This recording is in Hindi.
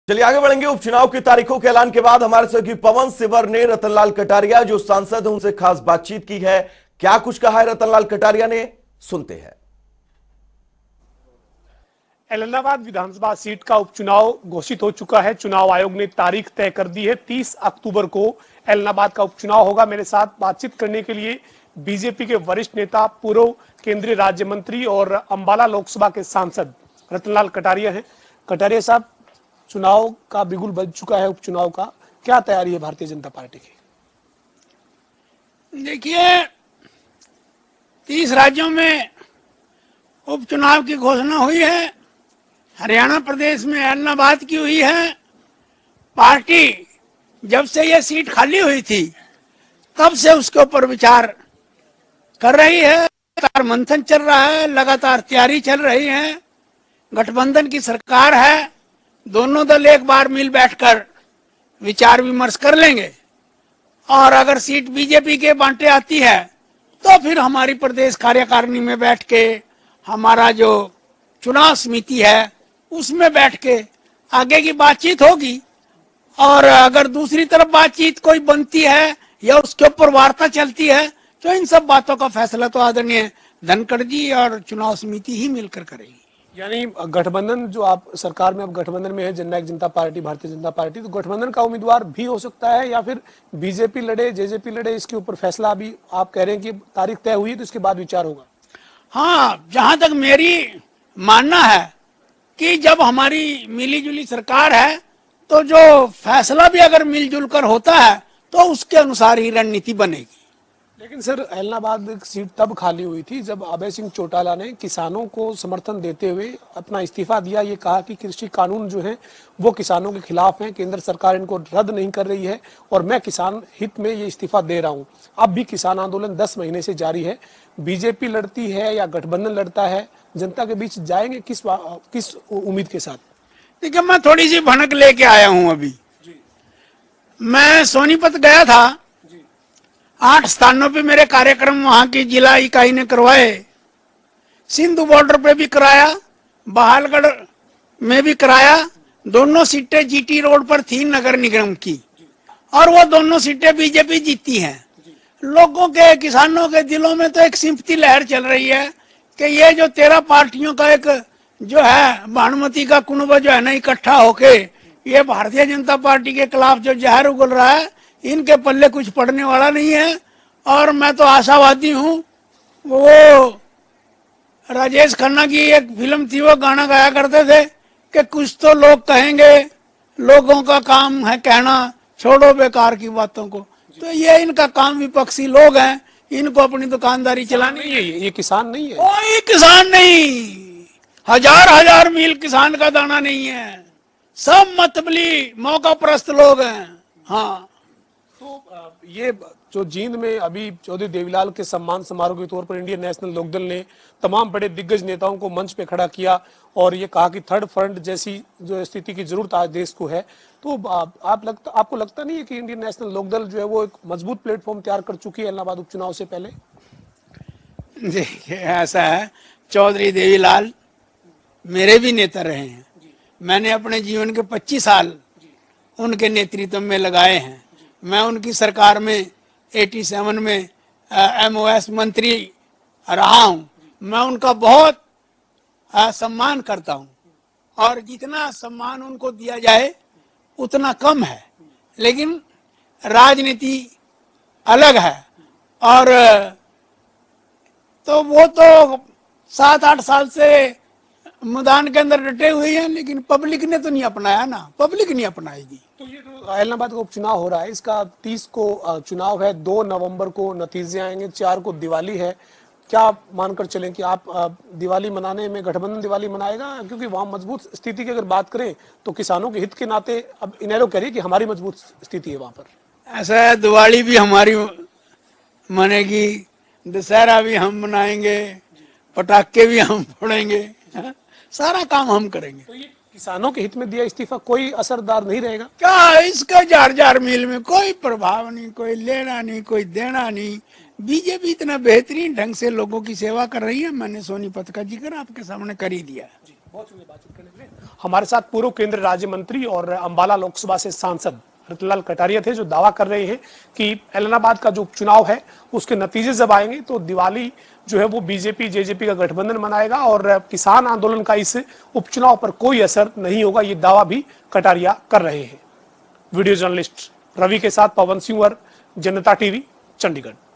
चलिए आगे बढ़ेंगे। उपचुनाव की तारीखों के ऐलान के बाद हमारे सहयोगी पवन सिवर ने रतनलाल कटारिया जो सांसद हैं उनसे खास बातचीत की है। क्या कुछ कहा है रतनलाल कटारिया ने, सुनते हैं। इलाहाबाद विधानसभा सीट का उपचुनाव घोषित हो चुका है। चुनाव आयोग ने तारीख तय कर दी है। 30 अक्टूबर को इलाहाबाद का उपचुनाव होगा। मेरे साथ बातचीत करने के लिए बीजेपी के वरिष्ठ नेता, पूर्व केंद्रीय राज्य मंत्री और अंबाला लोकसभा के सांसद रतनलाल कटारिया हैं। कटारिया साहब, चुनाव का बिगुल बज चुका है। उपचुनाव का क्या तैयारी है भारतीय जनता पार्टी की? देखिए, 30 राज्यों में उपचुनाव की घोषणा हुई है। हरियाणा प्रदेश में इलाहाबाद की हुई है। पार्टी जब से यह सीट खाली हुई थी तब से उसके ऊपर विचार कर रही है। लगातार मंथन चल रहा है, लगातार तैयारी चल रही है। गठबंधन की सरकार है। दोनों दल एक बार मिल बैठकर विचार विमर्श कर लेंगे और अगर सीट बीजेपी के बांटे आती है तो फिर हमारी प्रदेश कार्यकारिणी में बैठ के हमारा जो चुनाव समिति है उसमें बैठ के आगे की बातचीत होगी। और अगर दूसरी तरफ बातचीत कोई बनती है या उसके ऊपर वार्ता चलती है तो इन सब बातों का फैसला तो आदरणीय धनखड़ जी और चुनाव समिति ही मिलकर करेगी। यानी गठबंधन, जो आप सरकार में अब गठबंधन में है, जननायक जनता पार्टी, भारतीय जनता पार्टी, तो गठबंधन का उम्मीदवार भी हो सकता है या फिर बीजेपी लड़े, जेजेपी लड़े, इसके ऊपर फैसला अभी आप कह रहे हैं कि तारीख तय हुई तो इसके बाद विचार होगा? हाँ, जहां तक मेरी मानना है कि जब हमारी मिलीजुली सरकार है तो जो फैसला भी अगर मिलजुल कर होता है तो उसके अनुसार ही रणनीति बनेगी। लेकिन सर, इलाहाबाद सीट तब खाली हुई थी जब अभय सिंह चौटाला ने किसानों को समर्थन देते हुए अपना इस्तीफा दिया। ये कहा कि कृषि कानून जो हैं वो किसानों के खिलाफ हैं, केंद्र सरकार इनको रद्द नहीं कर रही है और मैं किसान हित में ये इस्तीफा दे रहा हूँ। अब भी किसान आंदोलन 10 महीने से जारी है। बीजेपी लड़ती है या गठबंधन लड़ता है, जनता के बीच जाएंगे किस उम्मीद के साथ? देखिए, मैं थोड़ी सी भनक लेके आया हूँ। अभी मैं सोनीपत गया था। 8 स्थानों पे मेरे कार्यक्रम वहां की जिला इकाई ने करवाए। सिंधु बॉर्डर पे भी कराया, बहालगढ़ में भी कराया। दोनों सीटें जीटी रोड पर थी नगर निगम की और वो दोनों सीटें बीजेपी जीती हैं। लोगों के, किसानों के दिलों में तो एक सिंपथी लहर चल रही है कि ये जो 13 पार्टियों का एक जो है भानुमति का कुनबा जो है ना इकट्ठा होके ये भारतीय जनता पार्टी के खिलाफ जो जहर उगल रहा है, इनके पल्ले कुछ पड़ने वाला नहीं है। और मैं तो आशावादी हूँ। वो राजेश खन्ना की एक फिल्म थी, वो गाना गाया करते थे कि कुछ तो लोग कहेंगे, लोगों का काम है कहना, छोड़ो बेकार की बातों को। तो ये इनका काम, विपक्षी लोग हैं, इनको अपनी दुकानदारी चलानी है। ये किसान नहीं है, कोई किसान नहीं, हजार मील किसान का दाना नहीं है। सब मतबली मौका परस्त लोग हैं। हाँ, तो ये जो जींद में अभी चौधरी देवीलाल के सम्मान समारोह के तौर पर इंडियन नेशनल लोकदल ने तमाम बड़े दिग्गज नेताओं को मंच पे खड़ा किया और ये कहा कि थर्ड फ्रंट जैसी जो स्थिति की जरूरत आज देश को है, तो आपको लगता नहीं है कि इंडियन नेशनल लोकदल जो है वो एक मजबूत प्लेटफॉर्म तैयार कर चुकी है इलाहाबाद उपचुनाव से पहले? देखिए, ऐसा है, चौधरी देवीलाल मेरे भी नेता रहे हैं। मैंने अपने जीवन के 25 साल उनके नेतृत्व में लगाए हैं। मैं उनकी सरकार में 87 में MOS मंत्री रहा हूँ। मैं उनका बहुत सम्मान करता हूँ और जितना सम्मान उनको दिया जाए उतना कम है। लेकिन राजनीति अलग है और तो वो तो 7-8 साल से मैदान के अंदर डटे हुए हैं, लेकिन पब्लिक ने तो नहीं अपनाया ना, पब्लिक नहीं अपनाएगी। तो ये जो इलाहाबाद का उपचुनाव हो रहा है, इसका 30 को चुनाव है, 2 नवंबर को नतीजे आएंगे, 4 को दिवाली है। क्या मानकर चलें कि आप दिवाली मनाने में गठबंधन दिवाली मनाएगा? क्योंकि वहाँ मजबूत स्थिति की अगर बात करें तो किसानों के हित के नाते अब इनेलो कह रही है कि हमारी मजबूत स्थिति है वहाँ पर। ऐसा है, दिवाली भी हमारी मनेगी, दशहरा भी हम मनाएंगे, पटाखे भी हम फोड़ेंगे, सारा काम हम करेंगे। तो ये किसानों के हित में दिया इस्तीफा कोई असरदार नहीं रहेगा क्या? इसका 4 मील में कोई प्रभाव नहीं, कोई लेना नहीं, कोई देना नहीं। बीजेपी इतना बेहतरीन ढंग से लोगों की सेवा कर रही है। मैंने सोनीपत का जिक्र आपके सामने कर ही दिया। बहुत शुक्रिया बातचीत करने के लिए। हमारे साथ पूर्व केंद्रीय राज्य मंत्री और अंबाला लोकसभा से सांसद रतनलाल कटारिया थे, जो दावा कर रहे हैं कि एलनाबाद का जो उपचुनाव है उसके नतीजे जब आएंगे तो दिवाली जो है वो बीजेपी जेजेपी का गठबंधन मनाएगा और किसान आंदोलन का इस उपचुनाव पर कोई असर नहीं होगा, ये दावा भी कटारिया कर रहे हैं। वीडियो जर्नलिस्ट रवि के साथ पवन सिंह, जनता टीवी, चंडीगढ़।